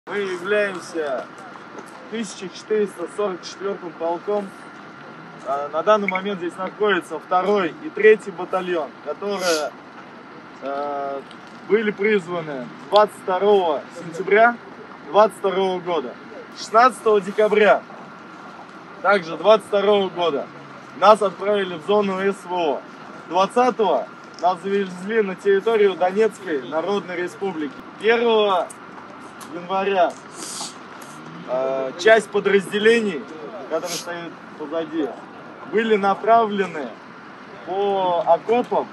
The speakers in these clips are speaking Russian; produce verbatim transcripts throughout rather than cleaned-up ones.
Мы являемся тысяча четыреста сорок четвёртым полком. На данный момент здесь находится второй и третий батальон, которые э, были призваны двадцать второго сентября двадцать второго года. шестнадцатого декабря также двадцать второго года нас отправили в зону СВО. двадцатого нас завезли на территорию Донецкой Народной Республики. первого января э, часть подразделений, которые стоят позади, были направлены по окопам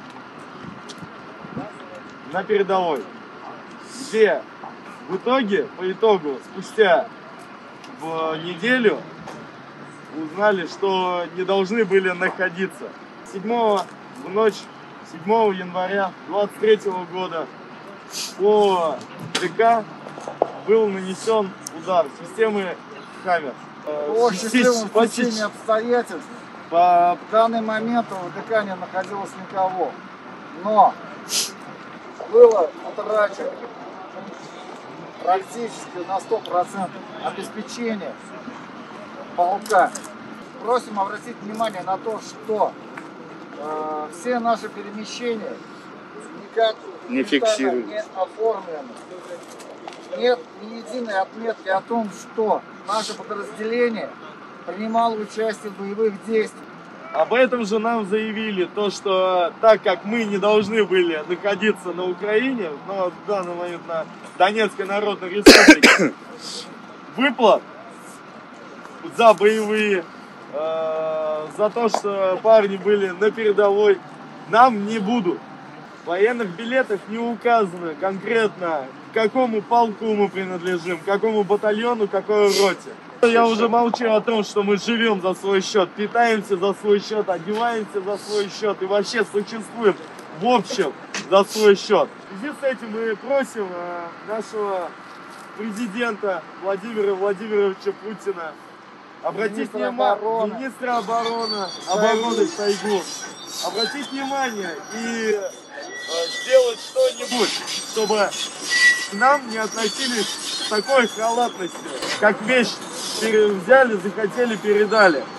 на передовой, где в итоге, по итогу, спустя в неделю узнали, что не должны были находиться. седьмого в ночь седьмого января двадцать третьего года по ДК был нанесен удар системы Хаммер. По счастливому стечению обстоятельств по... в данный момент в ДК не находилось никого, но было утрачено практически на сто процентов обеспечение полка. Просим обратить внимание на то, что э, все наши перемещения никак не фиксируют, не оформлены. Нет ни единой отметки о том, что наше подразделение принимало участие в боевых действиях. Об этом же нам заявили, то, что так как мы не должны были находиться на Украине, но в данный момент на Донецкой Народной Республике, выплат за боевые, э, за то, что парни были на передовой, нам не будут. В военных билетах не указано конкретно, к какому полку мы принадлежим, к какому батальону, какой роте. Я уже молчу о том, что мы живем за свой счет, питаемся за свой счет, одеваемся за свой счет и вообще существуем в общем за свой счет. В связи с этим мы просим нашего президента Владимира Владимировича Путина обратить внимание, министра обороны, обороны Шойгу, обратить внимание и э, сделать что-нибудь, чтобы к нам не относились с такой халатностью, как вещь взяли, захотели, передали.